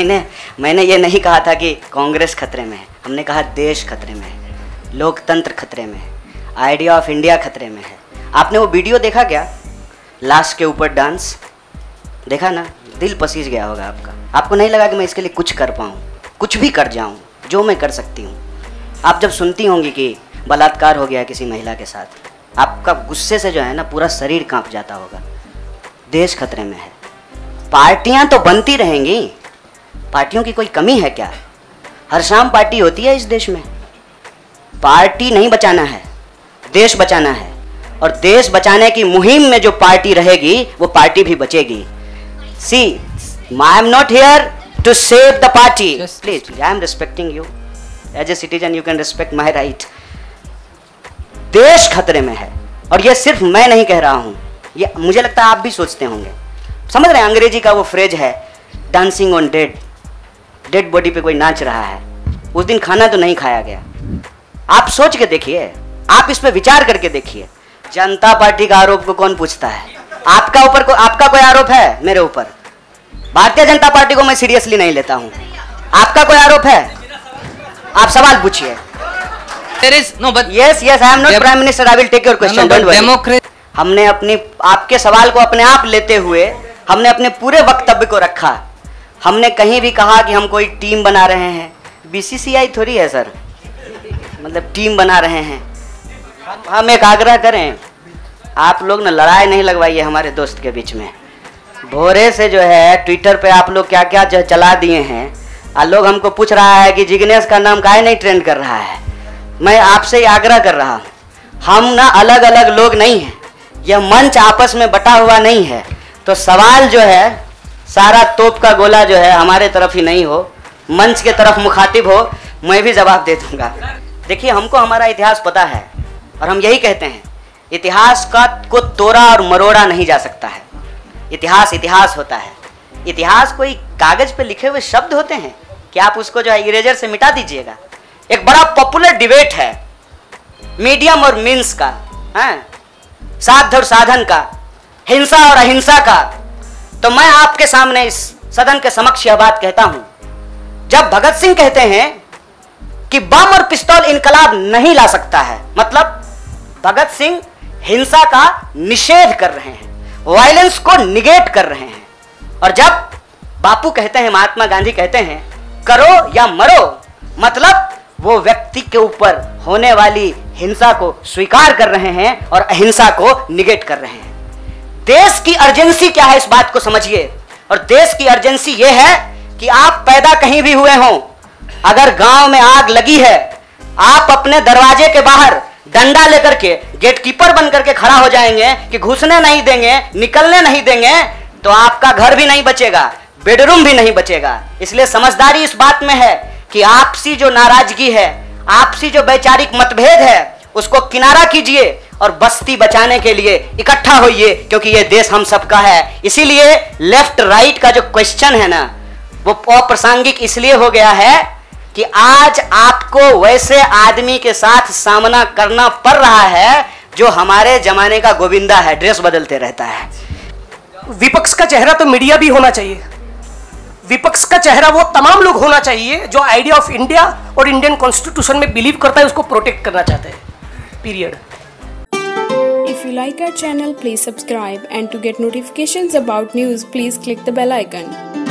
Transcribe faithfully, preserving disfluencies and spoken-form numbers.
मैंने मैंने ये नहीं कहा था कि कांग्रेस खतरे में है, हमने कहा देश खतरे में है, लोकतंत्र खतरे में है, आइडिया ऑफ इंडिया खतरे में है। आपने वो वीडियो देखा क्या, लाश के ऊपर डांस देखा ना? दिल पसीज गया होगा आपका। आपको नहीं लगा कि मैं इसके लिए कुछ कर पाऊँ, कुछ भी कर जाऊँ जो मैं कर सकती हूँ। आप जब सुनती होंगी कि बलात्कार हो गया किसी महिला के साथ, आपका गुस्से से जो है ना पूरा शरीर कांप जाता होगा। देश खतरे में है। पार्टियां तो बनती रहेंगी, पार्टियों की कोई कमी है क्या? हर शाम पार्टी होती है इस देश में। पार्टी नहीं बचाना है, देश बचाना है, और देश बचाने की मुहिम में जो पार्टी रहेगी वो पार्टी भी बचेगी। See, I am not here to save the party, please, I am respecting you as a citizen, you can respect my right. देश खतरे में है, और ये सिर्फ मैं नहीं कह रहा हूं, ये मुझे लगता है आप भी सोचते होंगे। समझ रहे हैं, अंग्रेजी का वो फ्रेज है dancing on dead, dead body पे कोई नाच रहा है। उस दिन खाना तो नहीं खाया गया। आप सोच के देखिए, आप इस पे विचार करके देखिए। जनता पार्टी का आरोप को कौन पूछता है? आपका ऊपर को आपका कोई आरोप है मेरे ऊपर? भारतीय जनता पार्टी को मैं सीरियसली नहीं लेता हूं। आपका कोई आरोप है? आप सवाल पूछिए। There is no, but yes, yes, I am not Prime Minister. I will take your question. No, no, don't worry. Democrat. हमने अपनी आपके सवाल को अपने आप लेते हुए हमने अपने पूरे वक्तव्य को रखा। हमने कहीं भी कहा कि हम कोई टीम बना रहे हैं। बीसीसीआई थोड़ी है सर, मतलब टीम बना रहे हैं। हम एक आग्रह करें, आप लोग ना लड़ाई नहीं लगवाइए हमारे दोस्त के बीच में। भोरे से जो है ट्विटर पे आप लोग क्या क्या जो चला दिए हैं, और लोग हमको पूछ रहा है कि जिग्नेश का नाम काहे नहीं ट्रेंड कर रहा है। मैं आपसे ही आग्रह कर रहा हूँ, हम ना अलग अलग लोग नहीं हैं, यह मंच आपस में बटा हुआ नहीं है। तो सवाल जो है सारा तोप का गोला जो है हमारे तरफ ही नहीं हो, मंच के तरफ मुखातिब हो, मैं भी जवाब दे दूंगा। देखिए, हमको हमारा इतिहास पता है, और हम यही कहते हैं, इतिहास का को तोड़ा और मरोड़ा नहीं जा सकता है। इतिहास इतिहास होता है। इतिहास कोई कागज पे लिखे हुए शब्द होते हैं कि आप उसको जो है इरेजर से मिटा दीजिएगा। एक बड़ा पॉपुलर डिबेट है मीडियम और मीन्स का, है साध्य और साधन का, हिंसा और अहिंसा का। तो मैं आपके सामने इस सदन के समक्ष यह बात कहता हूं, जब भगत सिंह कहते हैं कि बम और पिस्तौल इनकलाब नहीं ला सकता है, मतलब भगत सिंह हिंसा का निषेध कर रहे हैं, वायलेंस को निगेट कर रहे हैं। और जब बापू कहते हैं, महात्मा गांधी कहते हैं करो या मरो, मतलब वो व्यक्ति के ऊपर होने वाली हिंसा को स्वीकार कर रहे हैं और अहिंसा को निगेट कर रहे हैं। देश की अर्जेंसी क्या है, इस बात को समझिए। और देश की अर्जेंसी ये है कि आप पैदा कहीं भी हुए हों, अगर गांव में आग लगी है, आप अपने दरवाजे के बाहर डंडा लेकर के गेटकीपर बन करके खड़ा हो जाएंगे कि घुसने नहीं देंगे, निकलने नहीं देंगे, तो आपका घर भी नहीं बचेगा, बेडरूम भी नहीं बचेगा। इसलिए समझदारी इस बात में है कि आपसी जो नाराजगी है, आपसी जो वैचारिक मतभेद है, उसको किनारा कीजिए और बस्ती बचाने के लिए इकट्ठा होइए, क्योंकि ये देश हम सबका है। इसीलिए लेफ्ट राइट का जो क्वेश्चन है ना, वो अप्रासंगिक इसलिए हो गया है कि आज आपको वैसे आदमी के साथ सामना करना पड़ रहा है जो हमारे जमाने का गोविंदा है, ड्रेस बदलते रहता है। विपक्ष का चेहरा तो मीडिया भी होना चाहिए। विपक्ष का चेहरा वो तमाम लोग होना चाहिए जो आइडिया ऑफ इंडिया और इंडियन कॉन्स्टिट्यूशन में बिलीव करता है, उसको प्रोटेक्ट करना चाहते हैं। Period. If you like our channel, please subscribe, and to get notifications about news, please click the bell icon.